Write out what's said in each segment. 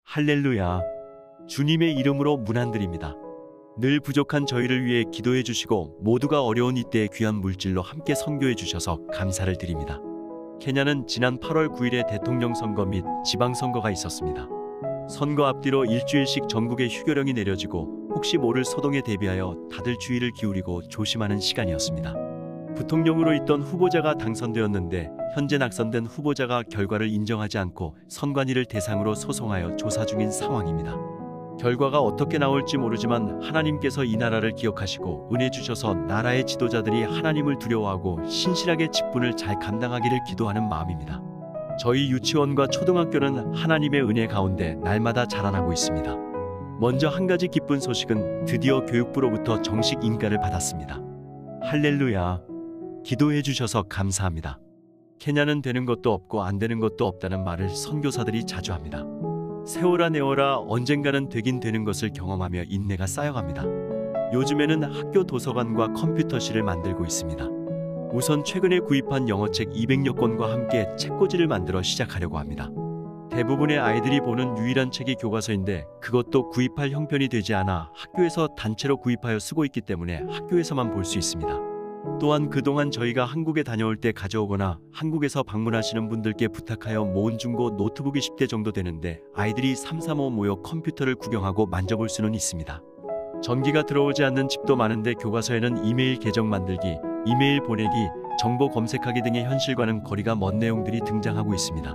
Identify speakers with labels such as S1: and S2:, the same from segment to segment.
S1: 할렐루야. 주님의 이름으로 문안드립니다. 늘 부족한 저희를 위해 기도해 주시고 모두가 어려운 이때에 귀한 물질로 함께 선교해 주셔서 감사를 드립니다. 케냐는 지난 8월 9일에 대통령 선거 및 지방선거가 있었습니다. 선거 앞뒤로 일주일씩 전국에 휴교령이 내려지고 혹시 모를 소동에 대비하여 다들 주의를 기울이고 조심하는 시간이었습니다. 부통령으로 있던 후보자가 당선되었는데 현재 낙선된 후보자가 결과를 인정하지 않고 선관위를 대상으로 소송하여 조사 중인 상황입니다. 결과가 어떻게 나올지 모르지만 하나님께서 이 나라를 기억하시고 은혜 주셔서 나라의 지도자들이 하나님을 두려워하고 신실하게 직분을 잘 감당하기를 기도하는 마음입니다. 저희 유치원과 초등학교는 하나님의 은혜 가운데 날마다 자라나고 있습니다. 먼저 한 가지 기쁜 소식은 드디어 교육부로부터 정식 인가를 받았습니다. 할렐루야. 기도해 주셔서 감사합니다. 케냐는 되는 것도 없고 안 되는 것도 없다는 말을 선교사들이 자주 합니다. 세워라 내어라 언젠가는 되긴 되는 것을 경험하며 인내가 쌓여갑니다. 요즘에는 학교 도서관과 컴퓨터실을 만들고 있습니다. 우선 최근에 구입한 영어책 200여 권과 함께 책꽂이를 만들어 시작하려고 합니다. 대부분의 아이들이 보는 유일한 책이 교과서인데 그것도 구입할 형편이 되지 않아 학교에서 단체로 구입하여 쓰고 있기 때문에 학교에서만 볼 수 있습니다. 또한 그동안 저희가 한국에 다녀올 때 가져오거나 한국에서 방문하시는 분들께 부탁하여 모은 중고 노트북이 10대 정도 되는데 아이들이 335 모여 컴퓨터를 구경하고 만져볼 수는 있습니다. 전기가 들어오지 않는 집도 많은데 교과서에는 이메일 계정 만들기, 이메일 보내기, 정보 검색하기 등의 현실과는 거리가 먼 내용들이 등장하고 있습니다.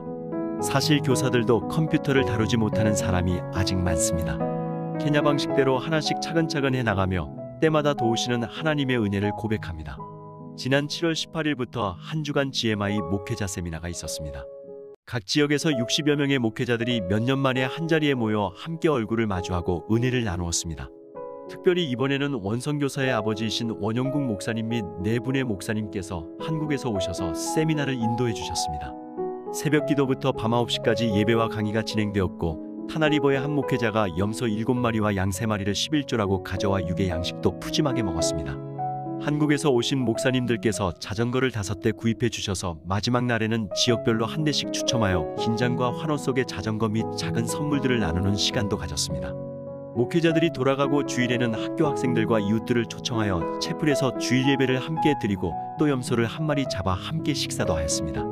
S1: 사실 교사들도 컴퓨터를 다루지 못하는 사람이 아직 많습니다. 케냐 방식대로 하나씩 차근차근 해나가며 때마다 도우시는 하나님의 은혜를 고백합니다. 지난 7월 18일부터 한 주간 GMI 목회자 세미나가 있었습니다. 각 지역에서 60여 명의 목회자들이 몇 년 만에 한자리에 모여 함께 얼굴을 마주하고 은혜를 나누었습니다. 특별히 이번에는 원선교사의 아버지이신 원영국 목사님 및 네 분의 목사님께서 한국에서 오셔서 세미나를 인도해 주셨습니다. 새벽 기도부터 밤 9시까지 예배와 강의가 진행되었고 타나리버의 한 목회자가 염소 7마리와 양 3마리를 11조라고 가져와 육의 양식도 푸짐하게 먹었습니다. 한국에서 오신 목사님들께서 자전거를 5대 구입해 주셔서 마지막 날에는 지역별로 한 대씩 추첨하여 긴장과 환호 속에 자전거 및 작은 선물들을 나누는 시간도 가졌습니다. 목회자들이 돌아가고 주일에는 학교 학생들과 이웃들을 초청하여 채플에서 주일 예배를 함께 드리고 또 염소를 한 마리 잡아 함께 식사도 하였습니다.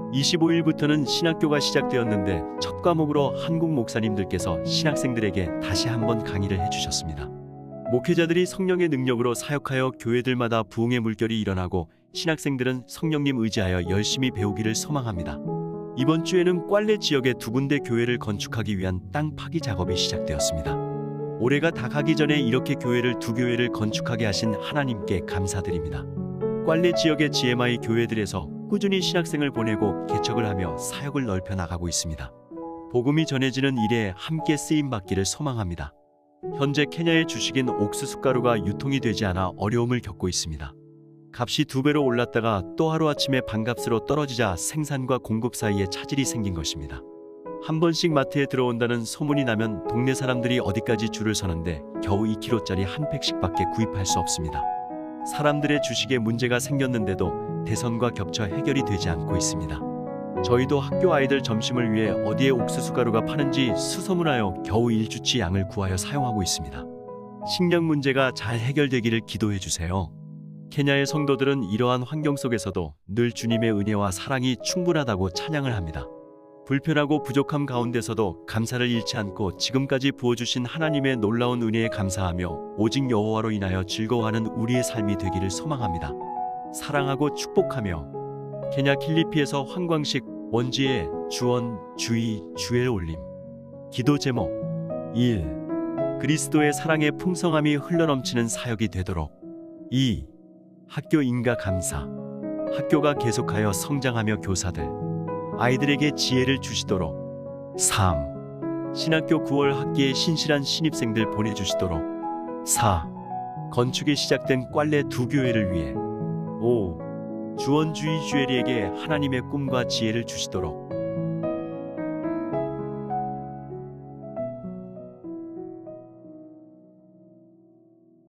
S1: 25일부터는 신학교가 시작되었는데 첫 과목으로 한국 목사님들께서 신학생들에게 다시 한번 강의를 해주셨습니다. 목회자들이 성령의 능력으로 사역하여 교회들마다 부흥의 물결이 일어나고 신학생들은 성령님 의지하여 열심히 배우기를 소망합니다. 이번 주에는 꽐레 지역의 2군데 교회를 건축하기 위한 땅 파기 작업이 시작되었습니다. 올해가 다 가기 전에 이렇게 교회를 2교회를 건축하게 하신 하나님께 감사드립니다. 꽐레 지역의 GMI 교회들에서 꾸준히 신학생을 보내고 개척을 하며 사역을 넓혀 나가고 있습니다. 복음이 전해지는 일에 함께 쓰임받기를 소망합니다. 현재 케냐의 주식인 옥수수가루가 유통이 되지 않아 어려움을 겪고 있습니다. 값이 2배로 올랐다가 또 하루아침에 반값으로 떨어지자 생산과 공급 사이에 차질이 생긴 것입니다. 한 번씩 마트에 들어온다는 소문이 나면 동네 사람들이 어디까지 줄을 서는데 겨우 2kg짜리 한 팩씩밖에 구입할 수 없습니다. 사람들의 주식에 문제가 생겼는데도 대선과 겹쳐 해결이 되지 않고 있습니다. 저희도 학교 아이들 점심을 위해 어디에 옥수수가루가 파는지 수소문하여 겨우 1주치 양을 구하여 사용하고 있습니다. 식량 문제가 잘 해결되기를 기도해 주세요. 케냐의 성도들은 이러한 환경 속에서도 늘 주님의 은혜와 사랑이 충분하다고 찬양을 합니다. 불편하고 부족함 가운데서도 감사를 잃지 않고 지금까지 부어주신 하나님의 놀라운 은혜에 감사하며 오직 여호와로 인하여 즐거워하는 우리의 삶이 되기를 소망합니다. 사랑하고 축복하며 케냐 킬리피에서 황광식 원지의 주원 주의 주엘 올림. 기도 제목 1. 그리스도의 사랑의 풍성함이 흘러넘치는 사역이 되도록. 2. 학교 인가 감사. 학교가 계속하여 성장하며 교사들 아이들에게 지혜를 주시도록. 3. 신학교 9월 학기에 신실한 신입생들 보내주시도록. 4. 건축이 시작된 꽐레 2교회를 위해. 5. 주원주의 주엘이에게 하나님의 꿈과 지혜를 주시도록.